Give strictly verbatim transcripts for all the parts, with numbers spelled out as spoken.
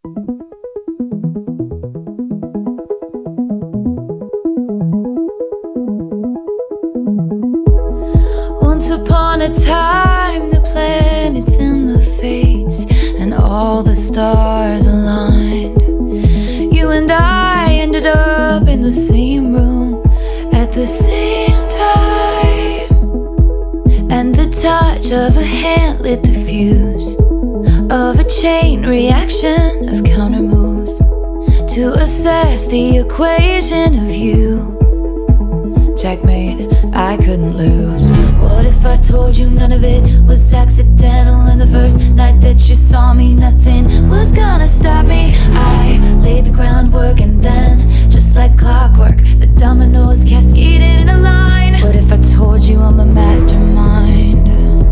Once upon a time, the planets and the fates and all the stars aligned. You and I ended up in the same room at the same time, and the touch of a hand lit the fuse of a chain reaction of countermoves to assess the equation of you. Checkmate, I couldn't lose. What if I told you none of it was accidental? And the first night that you saw me, nothing was gonna stop me. I laid the groundwork, and then, just like clockwork, the dominoes cascaded in a line. What if I told you I'm a mastermind,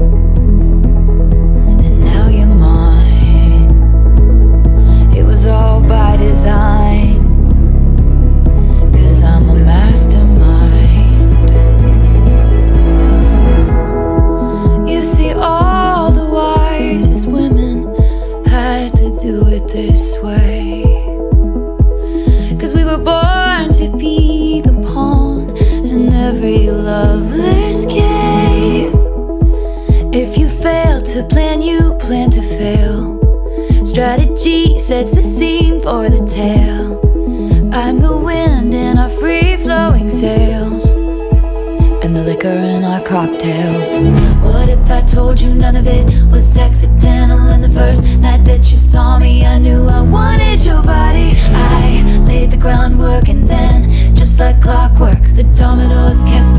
and now you're mine? It was all by design, 'cause I'm a mastermind. See, all the wisest women had to do it this way, 'cause we were born to be the pawn in every lover's game. If you fail to plan, you plan to fail. Strategy sets the scene for the tale. I'm the wind in our free-flowing sails, and the liquor in our cocktails. What if I told you none of it was accidental? And the first night that you saw me, I knew I wanted your body. I laid the groundwork, and then, just like clockwork, the dominoes cascaded.